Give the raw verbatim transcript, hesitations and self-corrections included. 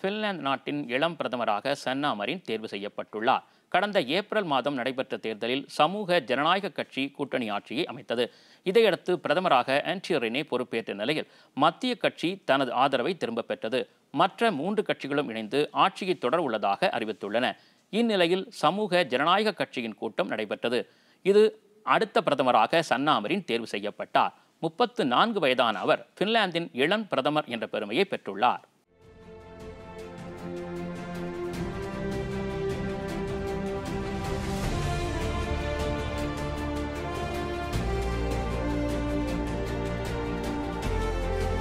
Finland நாட்டின் இளம் பிரதமராக சன்னா மரின் தேர்வு செய்யப்பட்டுள்ளார். கடந்த ஏப்ரல் மாதம் நடைபெற்ற தேர்தலில் சமூக ஜனநாயக கட்சி கூட்டணி ஆட்சியை அமைத்தது. இதையடுத்து பிரதமராக ஆண்டி ரினே பொறுப்பேற்ற நிலையில் மத்திய கட்சி தனது ஆதரவை திரும்பப் பெற்றது. மற்ற மூன்று கட்சிகளும் இணைந்து ஆட்சியை தொடர உள்ளதாக அறிவித்துள்ளன. இந்நிலையில் சமூக ஜனநாயக கட்சியின் கூட்டம் நடைபெற்றது. இது அடுத்த பிரதமராக சன்னா மரின் தேர்வு செய்யப்பட்டார். முப்பத்து நான்கு வயதான அவர் பின்லாந்தின் இளம் பிரதமர் என்ற பெருமையை பெற்றுள்ளார்.